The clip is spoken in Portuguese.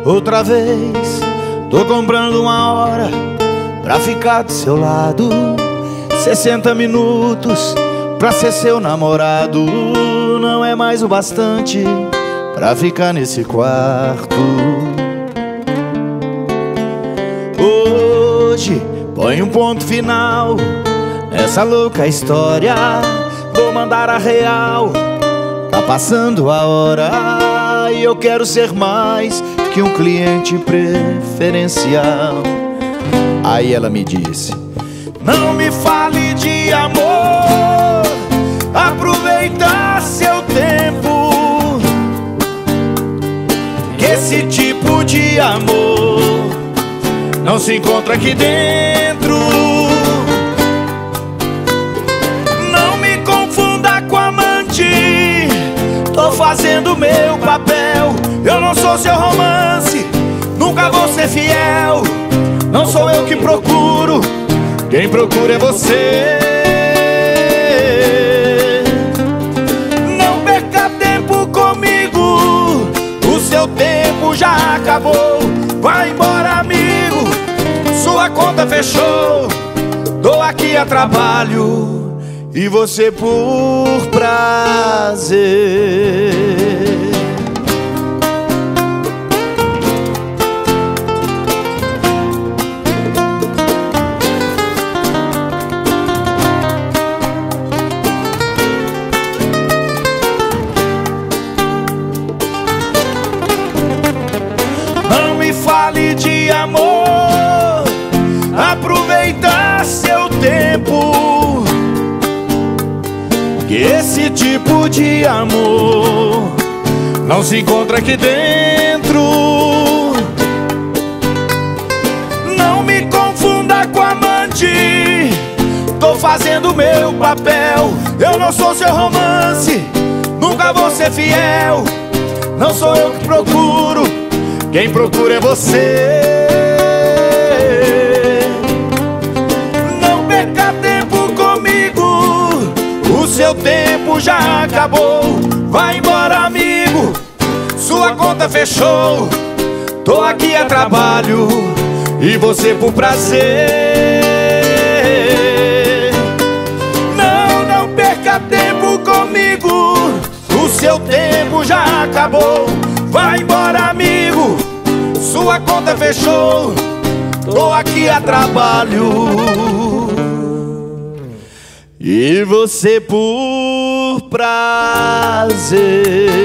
outra vez. Tô comprando uma hora pra ficar do seu lado, 60 minutos pra ser seu namorado. Não é mais o bastante pra ficar nesse quarto. Hoje põe um ponto final nessa louca história. Vou mandar a real, tá passando a hora e eu quero ser mais que um cliente preferencial. Aí ela me disse: não me fale de amor, aproveita seu tempo, que esse tipo de amor não se encontra aqui dentro. Não me confunda com amante, tô fazendo meu papel. Eu não sou seu romance, nunca vou ser fiel. Não sou eu que procuro, quem procura é você. Não perca tempo comigo, o seu tempo já acabou. Vai embora, amigo, sua conta fechou. Tô aqui a trabalho e você por prazer. Fale de amor, aproveita seu tempo, que esse tipo de amor não se encontra aqui dentro. Não me confunda com amante, tô fazendo meu papel. Eu não sou seu romance, nunca vou ser fiel. Não sou eu que procuro, quem procura é você. Não perca tempo comigo, o seu tempo já acabou. Vai embora, amigo, sua conta fechou. Tô aqui a trabalho e você por prazer. Não perca tempo comigo, o seu tempo já acabou. Vai embora, amigo, sua conta fechou. Tô aqui a trabalho e você por prazer.